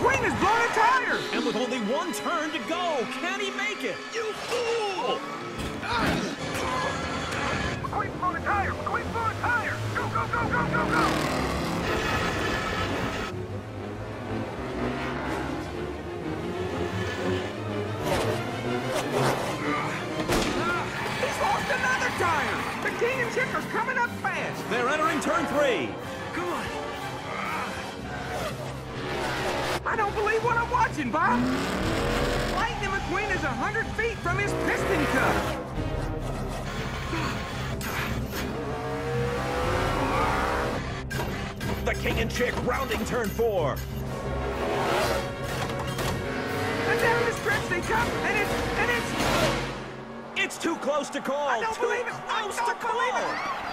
McQueen has blown a tire! And with only one turn to go, can he make it? You fool! McQueen's blown a tire! McQueen's blown a tire! Go, go, go, go, go, go! He's lost another tire! The King and Chick are coming up fast! They're entering turn 3. Come on! I don't believe what I'm watching, Bob! Lightning McQueen is 100 feet from his piston cup! The King and Chick rounding turn 4. And down the stretch they come, and it's... It's too close to call. I don't believe it! I Too close don't to believe call. it!